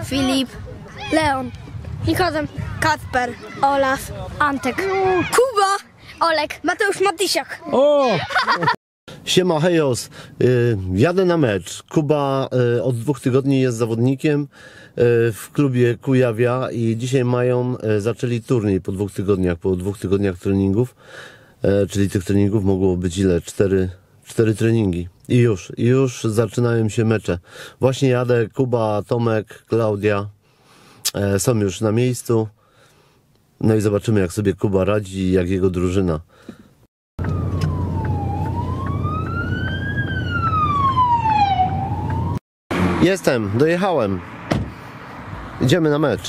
Filip, Leon, Nikodem, Kacper, Olaf, Antek, Kuba, Olek, Mateusz Matysiak. O! Siema, hejos. Jadę na mecz. Kuba od 2 tygodni jest zawodnikiem w klubie Kujawia i dzisiaj zaczęli turniej po 2 tygodniach, po 2 tygodniach treningów. Czyli tych treningów mogło być ile? 4 treningi. I już zaczynają się mecze. Właśnie jadę, Kuba, Tomek, Klaudia są już na miejscu. No i zobaczymy, jak sobie Kuba radzi i jak jego drużyna. Jestem, dojechałem. Idziemy na mecz.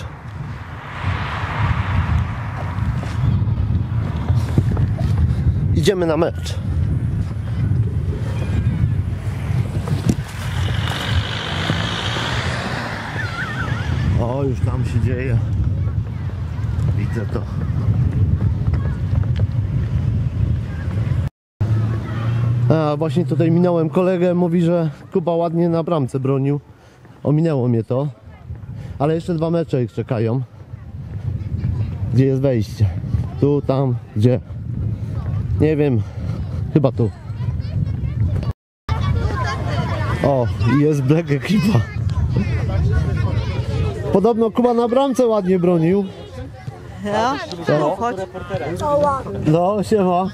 Idziemy na mecz. O, już tam się dzieje. Widzę to. A właśnie tutaj minąłem kolegę, mówi, że Kuba ładnie na bramce bronił. Ominęło mnie to. Ale jeszcze 2 mecze ich czekają. Gdzie jest wejście? Tu, tam, gdzie? Nie wiem. Chyba tu. O, jest Black ekipa. Podobno Kuba na bramce ładnie bronił. Ja? No, Chodź. no siema.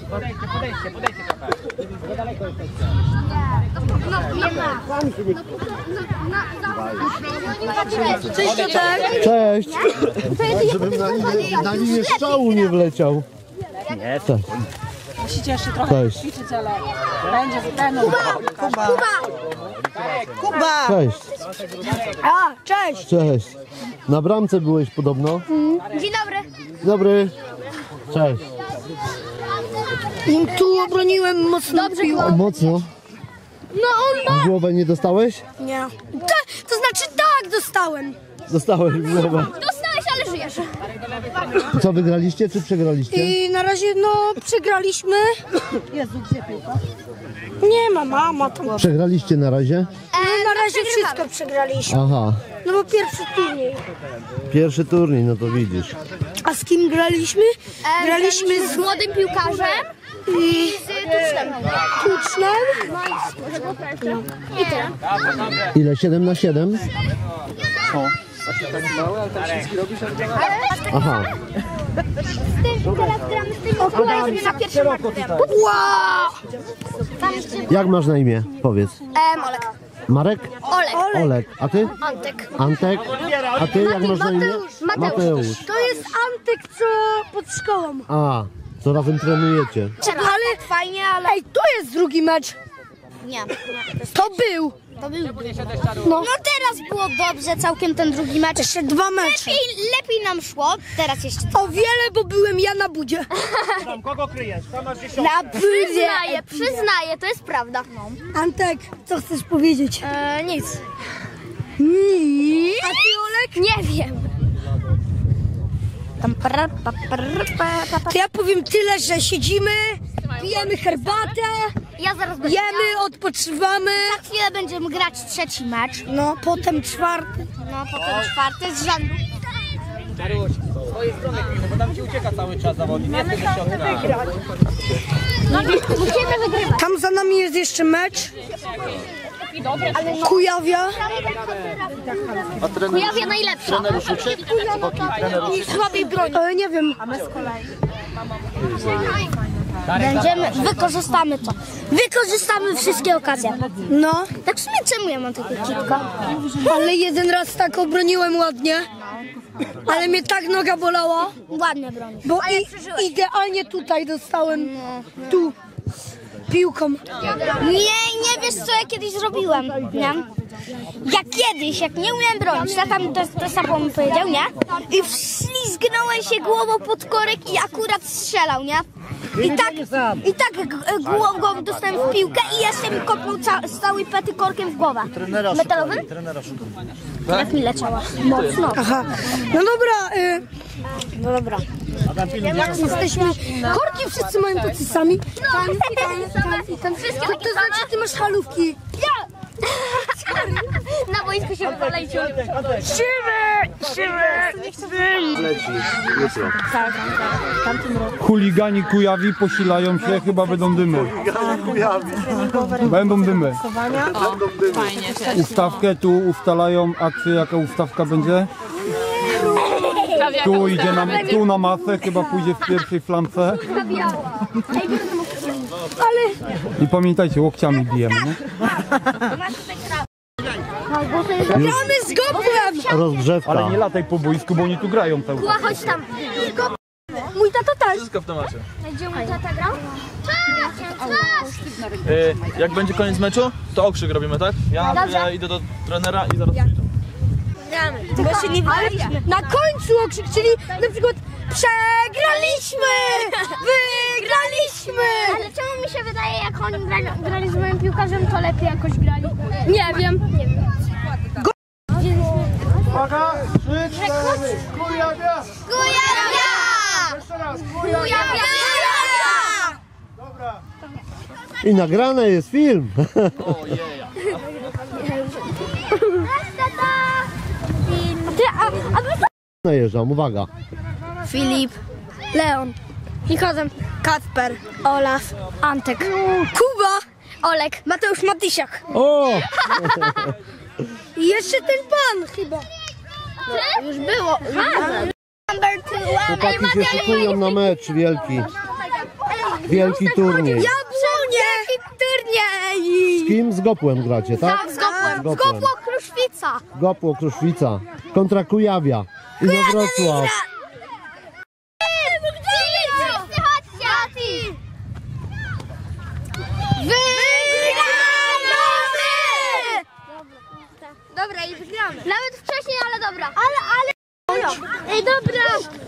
Cześć, Piotrek. Cześć. Żebym na linię strzału nie wleciał. Nie, Cześć. Musicie jeszcze trochę Cześć. ćwiczyć, ale będzie ten. Kuba. Kuba. Cześć. A, cześć. Cześć. Na bramce byłeś podobno. Dzień dobry. Dobry. Cześć. Tu obroniłem mocno piłkę. Mocno. No on ma... W głowę nie dostałeś? Nie. To znaczy tak, dostałem. Dostałeś w głowę. Dostałeś, ale żyjesz. Co, wygraliście czy przegraliście? I na razie przegraliśmy. Jezu, gdzie piłka? Nie ma, mama tam. Przegraliście na razie? Na razie wszystko przegraliśmy. Aha. No bo pierwszy turniej. Pierwszy turniej, no to widzisz. A z kim graliśmy? Graliśmy z młodym piłkarzem i z Tucznem. Tucznem. I tyle. Ile? 7 na 7? Aha. Teraz gramy z tym okularem na pierwszym meczu. Wow! Jak masz na imię? Powiedz. Olek. Marek? Olek. Olek. A ty? Antek. Antek? A ty jak masz na imię? Mateusz. To jest Antek, co pod szkołą. A, co razem trenujecie? Ale fajnie, ale... Ej, to jest drugi mecz. Nie. To był. To był. No teraz było dobrze, całkiem ten drugi mecz. Jeszcze 2 mecze. Lepiej nam szło, teraz jeszcze... O wiele, bo byłem ja na budzie. Kogo kryjesz? Kto masz 10? Na budzie. Przyznaję, to jest prawda. Antek, co chcesz powiedzieć? Nic. A ty, Olek? Nie wiem. To ja powiem tyle, że siedzimy, pijemy herbatę, Ja zaraz będę... jemy, odpoczywamy. Za chwilę będziemy grać 3. mecz. No, potem 4. No, potem 4 z rzędu. Z twojej strony pilny, bo tam ci ucieka cały czas zawodnik. Nie chcę się odgrać. Musimy wygrywać. Tam za nami jest jeszcze mecz. Kujawia. Kujawia najlepsza. I słabiej broni. Ale nie wiem. Wykorzystamy to. Wykorzystamy wszystkie okazje. No, Tak w sumie czemu ja mam takie kitko? ale jeden raz tak obroniłem ładnie. Ale mnie tak noga bolała, Ładnie broni. bo idealnie tutaj dostałem tu piłką. Nie wiesz co ja kiedyś zrobiłem, nie? Ja kiedyś, jak nie umiałem bronić, tata mi to samo mi powiedział, nie? I wślizgnąłem się głową pod korek i akurat strzelał, nie? I tak głową dostałem w piłkę i jeszcze mi kopnął z całej pety korkiem w głowę. Metalowym? Jak mi leciała. Mocno. Aha, no dobra. Jesteśmy. Korki wszyscy mają tacy sami. Ten. To znaczy ty masz halówki. Ja! Na boisku się wywalajcie. Leci jutro. Chuligani Kujawi posilają się, chyba będą dymy. Będą dymy. Ustawkę tu ustalają akcję, jaka ustawka będzie. Tu idzie tu na masę, chyba pójdzie w pierwszej flamce. I pamiętajcie, łokciami bijemy, nie? Gramy z Gopłem! Rozgrzewka. Ale nie lataj po boisku, bo oni tu grają cały czas. Chodź tam. Mój tato też. Wszystko w temacie. Gdzie mój tata grał? Jak będzie koniec meczu, to okrzyk robimy, tak? Ja idę do trenera i zaraz przyjdę. Bo się nie wygraliśmy. Na końcu okrzyk, czyli na przykład przegraliśmy! Wygraliśmy! Ale czemu mi się wydaje, jak oni grali z moim piłkarzem, to lepiej jakoś grali? Nie wiem. Uwaga! 3, 4, Kujawia! Kujawia! Jeszcze raz, Kujawia! Dobra. I nagrane jest film. Najeżdżam, uwaga. Filip, Leon, Nikodem, Kacper, Olaf, Antek, Kuba, Olek. Mateusz Matysiak. O! I jeszcze ten pan chyba. Już było. Number 2. Chłopaki się szykują na mecz wielki. Wielki turniej. Jabłonie! Turniej! Z kim? Z Gopłem gracie, tak? Tak, z Gopłem. Z Gopłem. Gopło Kruszwica. Gopło Kruszwica kontra Kujawia. I na Wrocław. Dobra, i wygramy. Nawet wcześniej, ale dobra. Ale. Ej, dobra.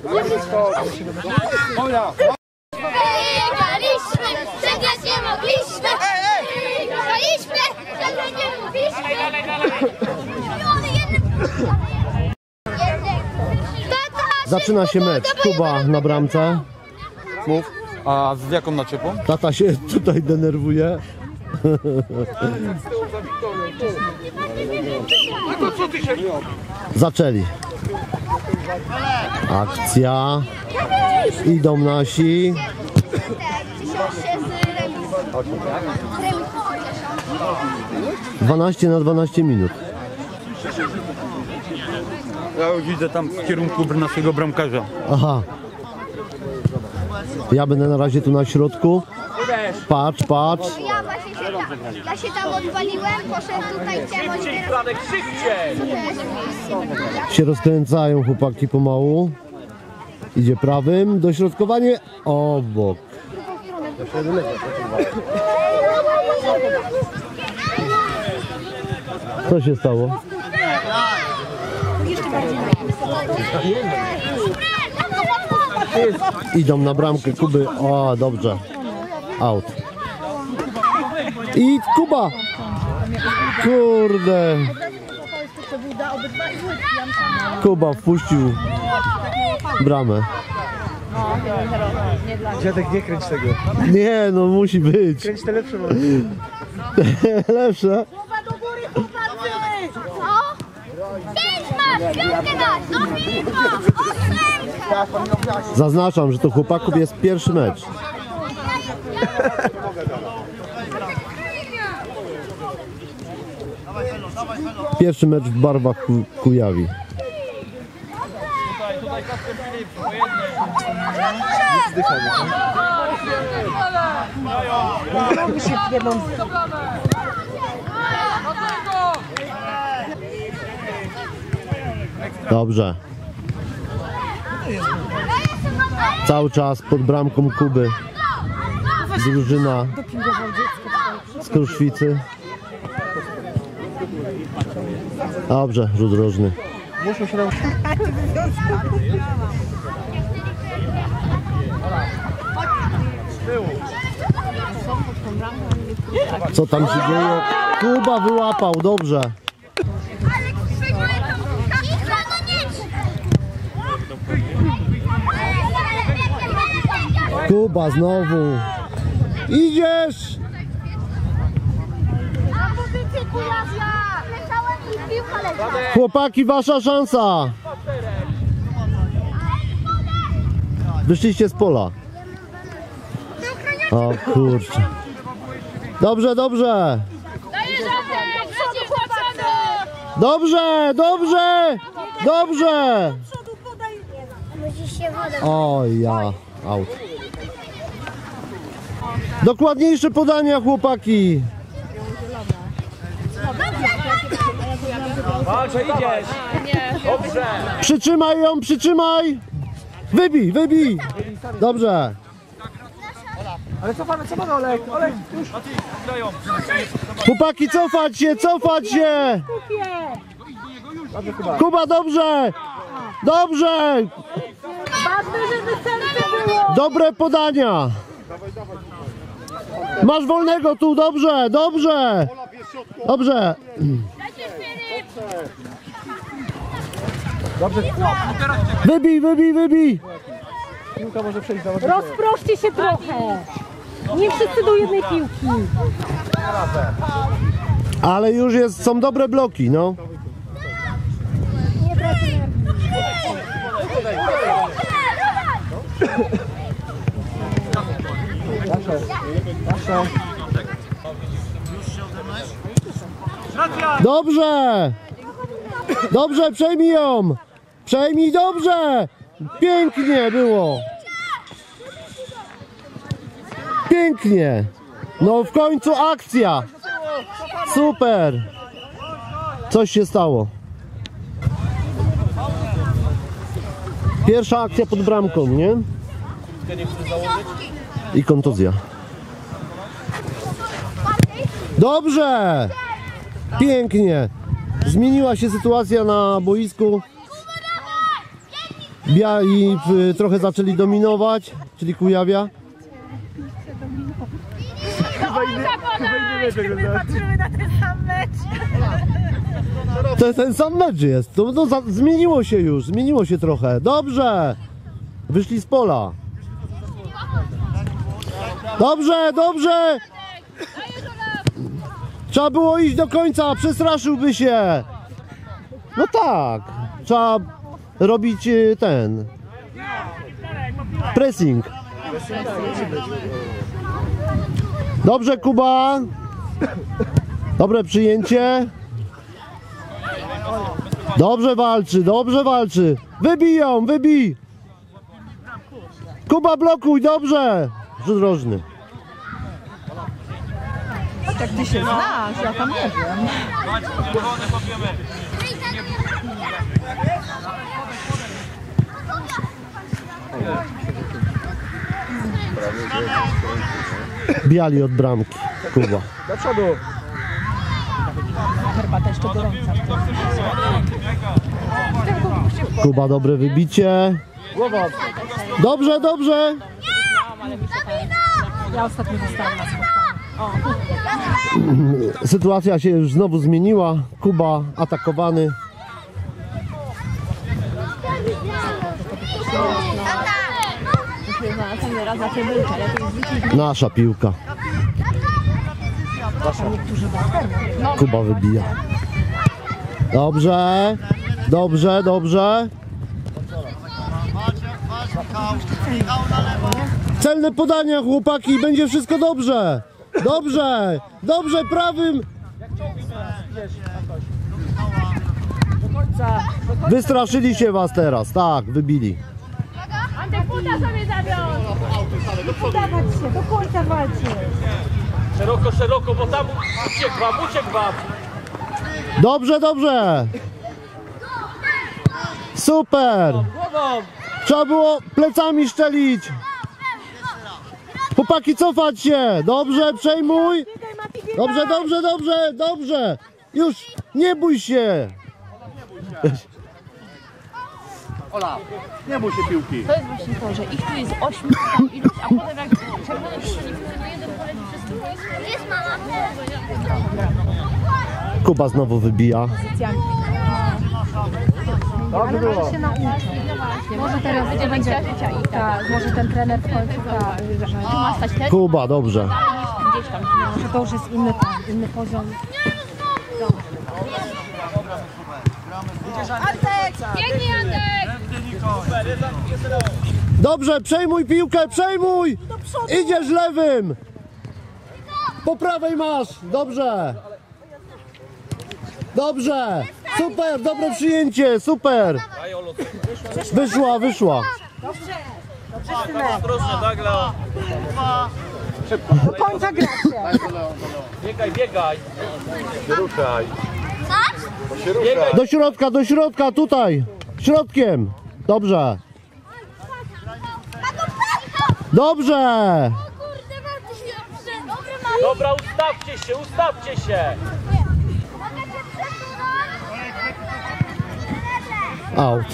Wygraliśmy, przegrać nie mogliśmy. Wygraliśmy, przegrać nie mogliśmy. Zaczyna się mecz. Kuba na bramce. Mów. A z jaką naczepą? Tata się tutaj denerwuje. Zaczęli. Akcja. Idą nasi. 12 na 12 minut. Ja już widzę tam w kierunku naszego bramkarza. Aha. Ja będę na razie tu na środku. Patrz, patrz. Ja się tam odwaliłem, poszedłem tutaj ciemność. Radek, szybciej! Się rozkręcają chłopaki pomału. Idzie prawym. Dośrodkowanie. Obok. Co się stało? Idą na bramkę Kuby. O, dobrze. Out. I Kuba. Kurde. Kuba wpuścił bramę. Dziadek, nie kręć tego. Nie, no musi być. Kręć te lepsze może. Lepsze. Zaznaczam, że to chłopaków jest pierwszy mecz. Pierwszy mecz w barwach Kujawi. Dobrze. Cały czas pod bramką Kuby drużyna z Kruszwicy. Dobrze, rzut rożny. Co tam się dzieje? Kuba wyłapał, dobrze. Kuba znowu. Idziesz! Na pozycję Kujawia! Leciałem i Chłopaki, wasza szansa. Wyszliście z pola. O kurczę. Dobrze, dobrze. Dobrze, dobrze, dobrze. Oj, ja, aut. Dokładniejsze podania, chłopaki. Walczę, idziesz! Dobrze! Przytrzymaj ją, przytrzymaj. Wybij, wybij. Dobrze. Ale cofamy, Olek, Olek, już. Chłopaki, cofać się, cofać się. Kuba, dobrze. Dobrze. Dobre podania. Masz wolnego tu, dobrze, dobrze. Dobrze. Wybij, wybij, wybij. Piłka może przejść za Rozproszcie się trochę. Nie wszyscy do jednej piłki. Ale już jest, są dobre bloki, no. Nie brać energii. Dobrze! Dobrze, przejmij ją! Przejmij, dobrze! Pięknie było! Pięknie! No w końcu akcja! Super! Coś się stało. Pierwsza akcja pod bramką, nie? I kontuzja. Dobrze! Pięknie! Zmieniła się sytuacja na boisku. Biali trochę zaczęli dominować, czyli Kujawia. Patrzymy na ten sam mecz. To ten sam mecz jest. Zmieniło się już, zmieniło się trochę. Dobrze! Wyszli z pola. Dobrze, dobrze! Trzeba było iść do końca, przestraszyłby się. No tak, trzeba robić ten pressing. Dobrze, Kuba. Dobre przyjęcie. Dobrze walczy, dobrze walczy. Wybij ją, wybij. Kuba, blokuj, dobrze. Rzut rożny. Jak ty się znasz, ja tam nie wiem. Biali od bramki, Kuba. Do przodu. Herbata jeszcze gorąca. Kuba, dobre wybicie. Głową. Dobrze, dobrze. Ja ostatnio zostałam na spotkaniu. Sytuacja się już znowu zmieniła. Kuba atakowany. Nasza piłka. Kuba wybija. Dobrze, dobrze, dobrze. Celne podania, chłopaki, będzie wszystko dobrze. Dobrze, dobrze, prawym. Wystraszyli się was teraz, tak, wybili. Antek, buta sobie zawiąż. Udawać się, do końca walczy. Szeroko, szeroko, bo tam uciekł wam. Dobrze, dobrze. Super. Głową! Trzeba było plecami szczelić. Chłopaki, cofać się. Dobrze, przejmuj. Dobrze, dobrze, dobrze, dobrze. Już, nie bój się. Ola, nie bój się piłki. To jest właśnie to, że ich tu jest 8 iluś, a potem jak czerwony strzeli, to jeden poleci wszystko. Jest mama! Kuba znowu wybija. Dobrze było. Się nauczy. Może teraz będzie życia i tak, może ten trener w końcu Tu ma stać ten, Kuba, dobrze. gdzieś tam. że to już jest inny poziom. Biegnie Antek! Dobrze, przejmuj piłkę, przejmuj! Idziesz lewym! Po prawej masz, dobrze! Dobrze! Super, dobre przyjęcie, super! Wyszła, wyszła. Ostrożnie, tak, Leo. Do końca gracie. Biegaj, biegaj. Ruszaj. Do środka, tutaj! Środkiem! Dobrze! Dobrze! Kurde, bardzo się dobrze. Dobra, ustawcie się. Out.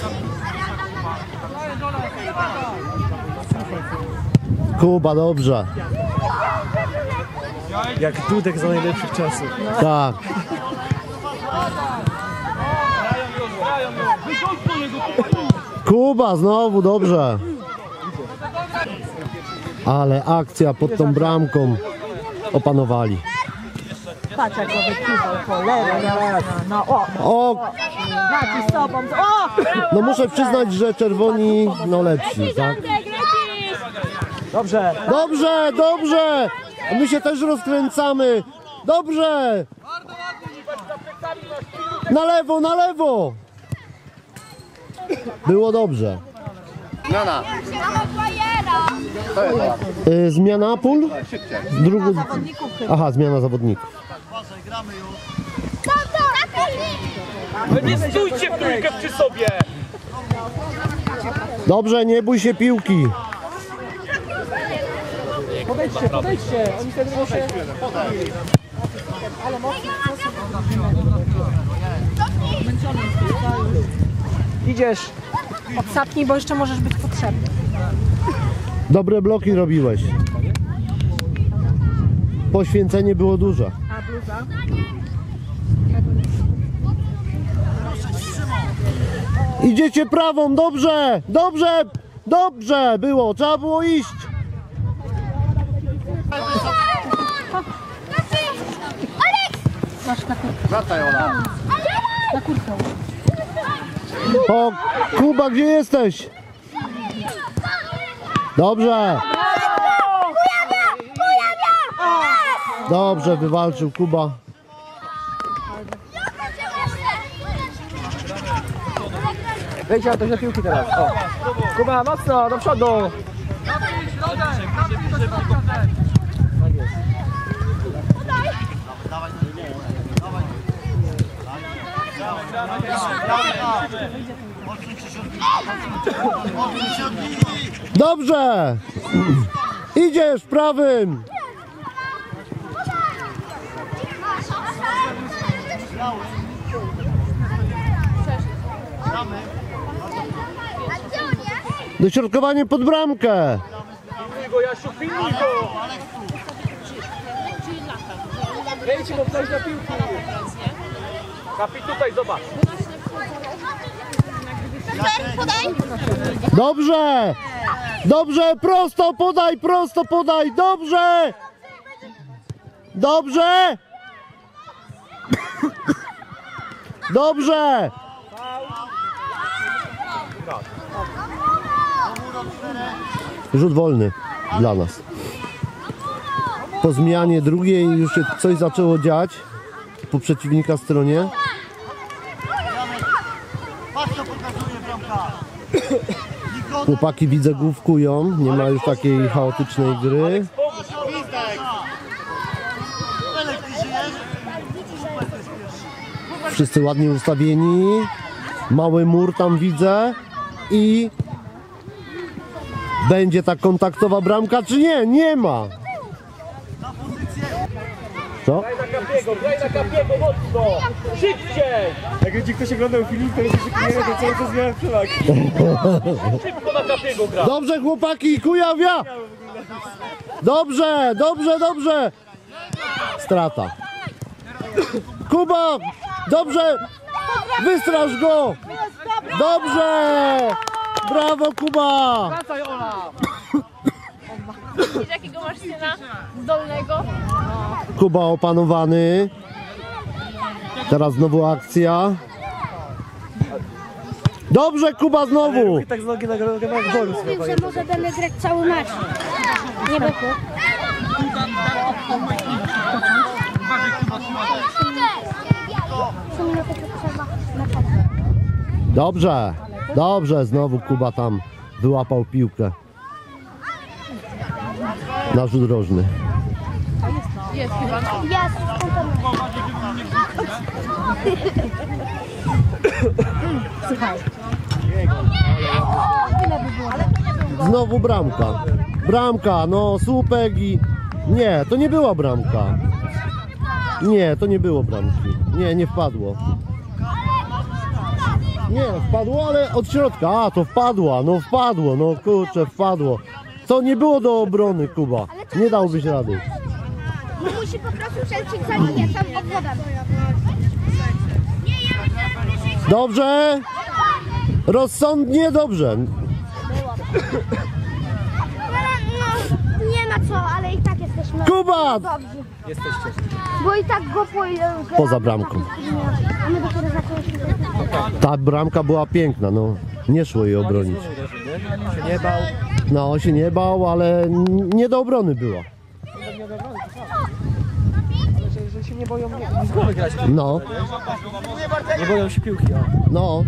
Kuba, dobrze. Jak Dudek za najlepszych czasów. Tak. Kuba, znowu dobrze. Ale akcja pod tą bramką opanowali. Patrz jak go wykiwał, cholera. No o, O, Mati z tobą. O! no muszę przyznać, że czerwoni no lepsi, tak? Dobrze. Dobrze, dobrze! My się też rozkręcamy. Dobrze! Na lewo, na lewo! Było dobrze. Zmiana. Zmiana pól? Aha, zmiana zawodników. No nie stójcie w trójkę przy sobie. Dobrze, nie bój się piłki. Podejdźcie. Oni wtedy muszą... Idziesz. Odsapnij, bo jeszcze możesz być potrzebny. Dobre bloki robiłeś. Poświęcenie było duże. A bluza? Idziecie prawą, dobrze, dobrze, dobrze było, trzeba było iść. Wracaj, Ola. Na kurtę. O, Kuba, gdzie jesteś? Dobrze. Dobrze, wywalczył Kuba. Wejdź na do piłki teraz. O. Kuba, mocno, do przodu. Dobrze. Idziesz prawym. Dośrodkowanie pod bramkę. Pilnuj go, Jasiu, pilnuj go. Wejdź, bo ktoś na piłki. Kapi, tutaj, zobacz. Dobrze. Dobrze, prosto podaj, dobrze. Dobrze. Dobrze. Rzut wolny dla nas. Po zmianie drugiej już się coś zaczęło dziać po przeciwnika stronie. Chłopaki widzę główkują, nie ma już takiej chaotycznej gry. Wszyscy ładnie ustawieni. Mały mur tam widzę i będzie ta kontaktowa bramka, czy nie? Nie ma. Co? Graj na Kapiego, mocno. Szybciej. Jak będzie ktoś oglądał filmik, to jest jeszcze to cały czas miałem przewagi. Szybko na Kapiego gra. Dobrze, chłopaki, Kujawia! Dobrze, dobrze, dobrze! Strata. Kuba! Dobrze! Wystraż go! Dobrze! Brawo, Kuba! Wracaj, Ola. Wiesz, jakiego masz syna zdolnego? Kuba opanowany. Teraz znowu akcja. Dobrze, Kuba znowu! Tak z nogi na golu Mówił, że może będę grać cały mecz. Nie będzie. Dobrze, dobrze, znowu Kuba tam wyłapał piłkę. Na rzut rożny. Jest chyba. Jest. Znowu bramka. Bramka, no słupek i... Nie, to nie była bramka. Nie, to nie było bramki. Nie, nie wpadło. Nie, wpadło, ale od środka. A, to wpadła, no kurczę, wpadło. To nie było do obrony, Kuba. Nie dałbyś rady. Musi po prostu Chelsea zanieść sam obwodem. Dobrze? Rozsądnie, dobrze. Nie ma co, ale i tak jesteśmy Kuba! dobrzy. Jesteście. Bo i tak go Poza bramką. A my dopiero zaczęliśmy. Ta bramka była piękna, no. Nie szło jej obronić. Się nie bał. No, się nie bał, ale nie do obrony była. Że się nie boją z głowy grać. No, Nie boją się piłki. O. no.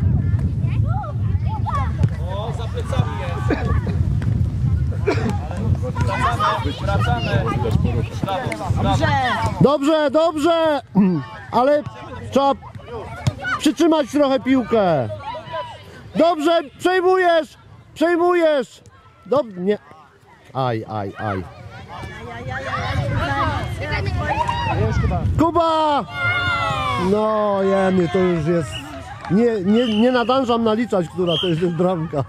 Dobrze, dobrze! Ale trzeba przytrzymać trochę piłkę. Dobrze, przejmujesz! Przejmujesz! Dobrze, nie. Aj. Kuba! No, jemy, to już jest... Nie nadążam naliczać, która to już jest bramka.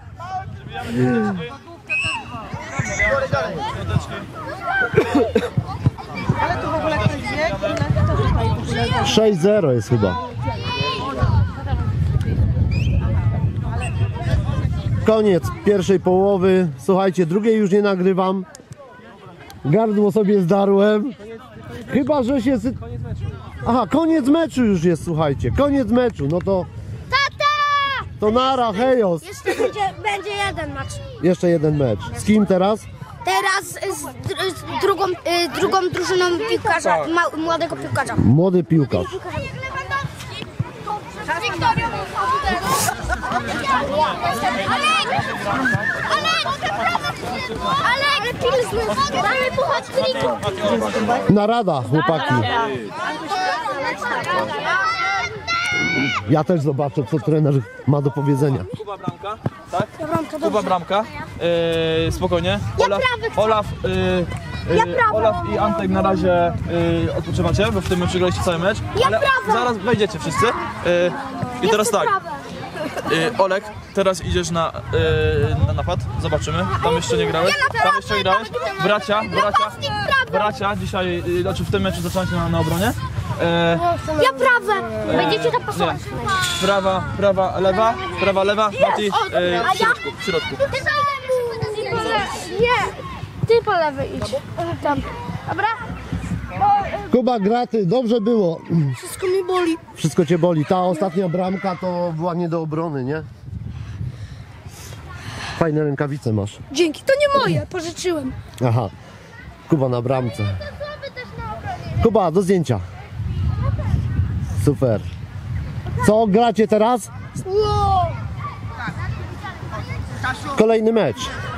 Ale tu w ogóle ktoś wie, kto tutaj 6-0 jest chyba. Koniec pierwszej połowy. Słuchajcie, drugiej już nie nagrywam. Gardło sobie zdarłem. Chyba, że się... Aha, koniec meczu już jest, słuchajcie. Koniec meczu, no to... Tata! To nara, hejos. Jeszcze będzie jeden mecz. Jeszcze jeden mecz. Z kim teraz? Teraz z drugą drużyną piłkarza, młodego piłkarza. Młody piłkarz. Ale pilsny, mamy puchać triku. Narada, chłopaki. Ja też zobaczę, co trener ma do powiedzenia. Kuba bramka, tak? Kuba bramka. Spokojnie. Olaf, Olaf i Antek na razie odpoczywacie, bo w tym meczu graliście cały mecz. Ale zaraz wejdziecie wszyscy. I teraz tak. Olek, teraz idziesz na napad. Zobaczymy. Tam jeszcze nie grałeś. Tam jeszcze nie grałeś. Bracia dzisiaj, znaczy w tym meczu zaczynacie na obronie. Ja prawe. Będziecie to pasować. Prawa, lewa. Mati, w środku. Nie. Ty po lewej idź. Tam. Dobra? Kuba, graty, dobrze było. Wszystko mi boli. Wszystko cię boli. Ta ostatnia bramka to była nie do obrony, nie? Fajne rękawice masz. Dzięki, to nie moje, pożyczyłem. Aha. Kuba na bramce. Kuba, do zdjęcia. Super. Co gracie teraz? Kolejny mecz.